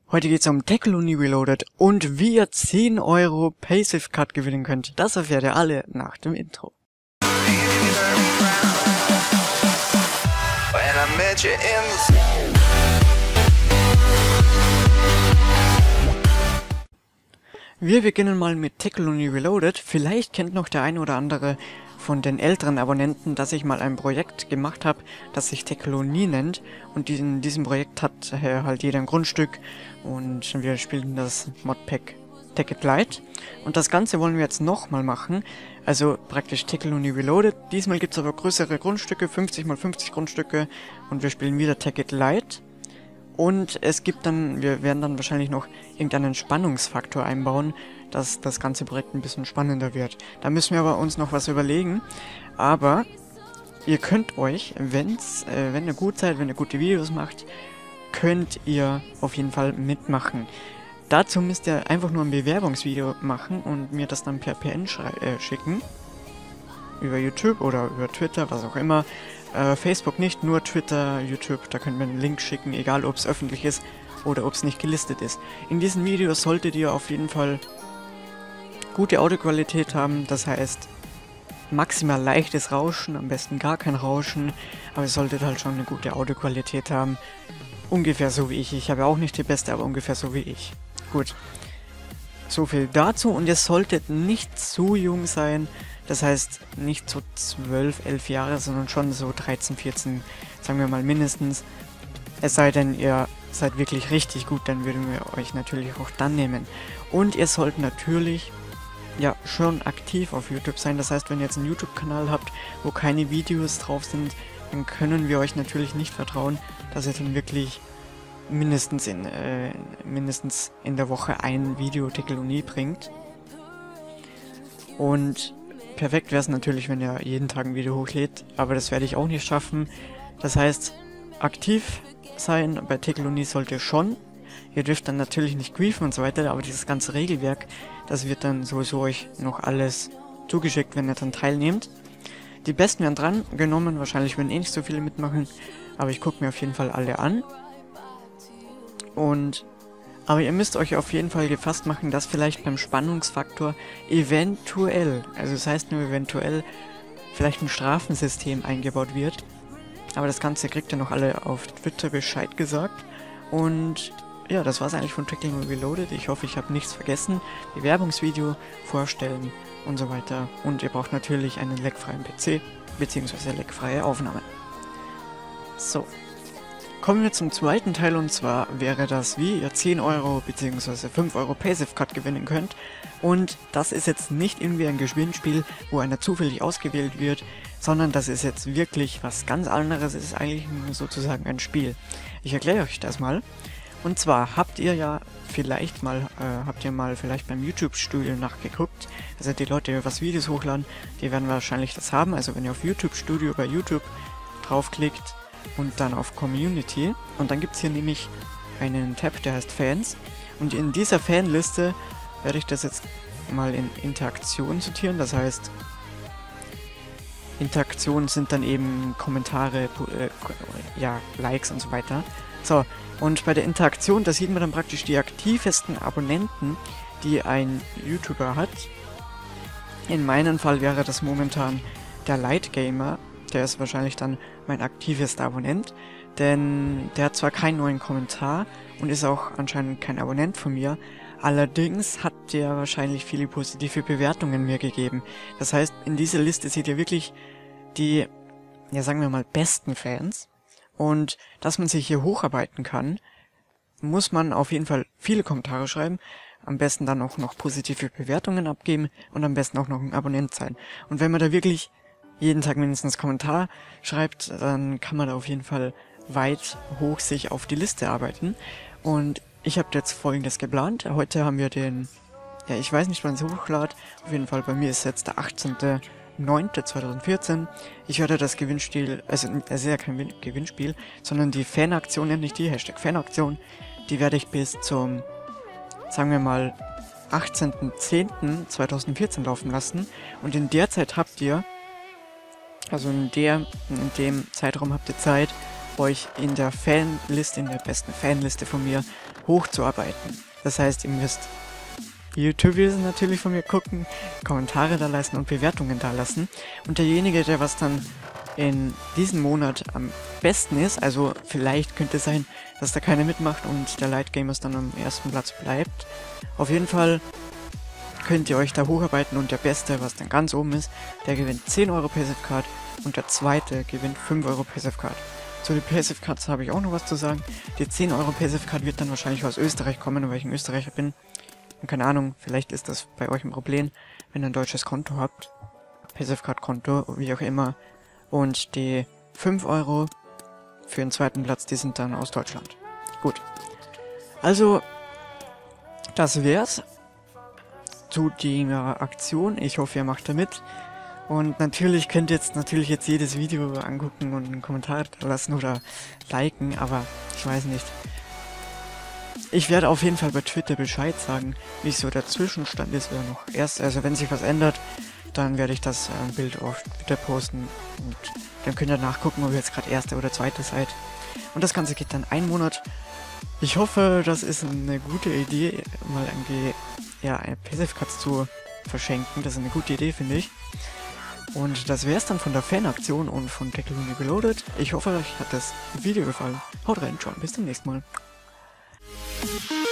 Heute geht es um Tackle Uni Reloaded und wie ihr 10 € Passive Cut gewinnen könnt. Das erfährt ihr alle nach dem Intro. Wir beginnen mal mit Tackle Uni Reloaded. Vielleicht kennt noch der eine oder andere von den älteren Abonnenten, dass ich mal ein Projekt gemacht habe, das sich Tackle Uni nennt. Und in diesem Projekt hat halt jeder ein Grundstück und wir spielen das Modpack Tackle Light. Und das Ganze wollen wir jetzt nochmal machen. Also praktisch Tackle Uni Reloaded. Diesmal gibt es aber größere Grundstücke, 50 x 50 Grundstücke und wir spielen wieder Tackle Light. Und es gibt dann, wir werden dann wahrscheinlich noch irgendeinen Spannungsfaktor einbauen, dass das ganze Projekt ein bisschen spannender wird. Da müssen wir aber uns noch was überlegen. Aber ihr könnt euch, wenn ihr gut seid, wenn ihr gute Videos macht, könnt ihr auf jeden Fall mitmachen. Dazu müsst ihr einfach nur ein Bewerbungsvideo machen und mir das dann per PN schicken. Über YouTube oder über Twitter, was auch immer. Facebook nicht, nur Twitter, YouTube, da könnt ihr einen Link schicken, egal ob es öffentlich ist oder ob es nicht gelistet ist. In diesen Videos solltet ihr auf jeden Fall gute Audioqualität haben, das heißt maximal leichtes Rauschen, am besten gar kein Rauschen, aber ihr solltet halt schon eine gute Audioqualität haben. Ungefähr so wie ich. Ich habe auch nicht die beste, aber ungefähr so wie ich. Gut. So viel dazu und ihr solltet nicht zu jung sein. Das heißt, nicht so 12, 11 Jahre, sondern schon so 13, 14, sagen wir mal mindestens. Es sei denn, ihr seid wirklich richtig gut, dann würden wir euch natürlich auch dann nehmen. Und ihr sollt natürlich ja schon aktiv auf YouTube sein. Das heißt, wenn ihr jetzt einen YouTube-Kanal habt, wo keine Videos drauf sind, dann können wir euch natürlich nicht vertrauen, dass ihr dann wirklich mindestens in der Woche ein Video Tackle Uni bringt. Und perfekt wäre es natürlich, wenn ihr jeden Tag ein Video hochlädt, aber das werde ich auch nicht schaffen. Das heißt, aktiv sein bei Tackle Uni sollt ihr schon. Ihr dürft dann natürlich nicht griefen und so weiter, aber dieses ganze Regelwerk, das wird dann sowieso euch noch alles zugeschickt, wenn ihr dann teilnehmt. Die Besten werden dran genommen, wahrscheinlich werden eh nicht so viele mitmachen, aber ich gucke mir auf jeden Fall alle an. Aber ihr müsst euch auf jeden Fall gefasst machen, dass vielleicht beim Spannungsfaktor eventuell, also das heißt nur eventuell, vielleicht ein Strafensystem eingebaut wird. Aber das Ganze kriegt ihr noch alle auf Twitter Bescheid gesagt. Und ja, das war's eigentlich von Tackle Uni Reloaded. Ich hoffe, ich habe nichts vergessen. Bewerbungsvideo vorstellen und so weiter. Und ihr braucht natürlich einen leckfreien PC, beziehungsweise leckfreie Aufnahme. So. Kommen wir zum zweiten Teil und zwar wäre das, wie ihr 10 € bzw. 5 € Passive Cut gewinnen könnt. Und das ist jetzt nicht irgendwie ein Gewinnspiel, wo einer zufällig ausgewählt wird, sondern das ist jetzt wirklich was ganz anderes. Es ist eigentlich nur sozusagen ein Spiel. Ich erkläre euch das mal. Und zwar habt ihr vielleicht mal beim YouTube Studio nachgeguckt. Also die Leute, die was Videos hochladen, die werden wahrscheinlich das haben. Also wenn ihr auf YouTube Studio bei YouTube draufklickt, und dann auf Community und dann gibt es hier nämlich einen Tab, der heißt Fans und in dieser Fanliste werde ich das jetzt mal in Interaktion sortieren, das heißt Interaktionen sind dann eben Kommentare, Likes und so weiter. So, und bei der Interaktion, da sieht man dann praktisch die aktivsten Abonnenten, die ein YouTuber hat. In meinem Fall wäre das momentan der Light Gamer. Der ist wahrscheinlich dann mein aktivester Abonnent, denn der hat zwar keinen neuen Kommentar und ist auch anscheinend kein Abonnent von mir, allerdings hat der wahrscheinlich viele positive Bewertungen mir gegeben. Das heißt, in dieser Liste seht ihr wirklich die, ja sagen wir mal, besten Fans und dass man sich hier hocharbeiten kann, muss man auf jeden Fall viele Kommentare schreiben, am besten dann auch noch positive Bewertungen abgeben und am besten auch noch ein Abonnent sein. Und wenn man da wirklich jeden Tag mindestens Kommentar schreibt, dann kann man da auf jeden Fall weit hoch sich auf die Liste arbeiten. Und ich habe jetzt Folgendes geplant. Heute haben wir den, ja ich weiß nicht wann es hochlad, auf jeden Fall bei mir ist jetzt der 18.09.2014. Ich werde das Gewinnspiel, also es ist ja kein Gewinnspiel, sondern die Fanaktion, nämlich die Hashtag Fanaktion, die werde ich bis zum, sagen wir mal, 18.10.2014 laufen lassen. Und in der Zeit habt ihr, also in dem Zeitraum habt ihr Zeit, euch in der Fanliste, in der besten Fanliste von mir hochzuarbeiten. Das heißt, ihr müsst YouTube-Videos natürlich von mir gucken, Kommentare da lassen und Bewertungen da lassen. Und derjenige, der was dann in diesem Monat am besten ist, also vielleicht könnte es sein, dass da keiner mitmacht und der Light Gamers dann am ersten Platz bleibt. Auf jeden Fall könnt ihr euch da hocharbeiten und der Beste, was dann ganz oben ist, der gewinnt 10 Euro Passive Card und der Zweite gewinnt 5 Euro Passive Card. Zu den Passive Cards habe ich auch noch was zu sagen. Die 10 Euro Passive Card wird dann wahrscheinlich aus Österreich kommen, weil ich ein Österreicher bin. Und keine Ahnung, vielleicht ist das bei euch ein Problem, wenn ihr ein deutsches Konto habt. Passive Card Konto, wie auch immer. Und die 5 Euro für den zweiten Platz, die sind dann aus Deutschland. Gut. Also, das wär's zu der Aktion. Ich hoffe, ihr macht da mit. Und natürlich könnt ihr jetzt jedes Video angucken und einen Kommentar da lassen oder liken, aber ich weiß nicht. Ich werde auf jeden Fall bei Twitter Bescheid sagen, wie so der Zwischenstand ist oder noch erst. Also wenn sich was ändert, dann werde ich das Bild auf Twitter posten und dann könnt ihr nachgucken, ob ihr jetzt gerade Erster oder Zweiter seid. Und das Ganze geht dann einen Monat. Ich hoffe, das ist eine gute Idee, mal eine Passive Cards zu verschenken. Das ist eine gute Idee, finde ich. Und das wär's dann von der Fanaktion und von Technology Reloaded. Ich hoffe, euch hat das Video gefallen. Haut rein, ciao, bis zum nächsten Mal.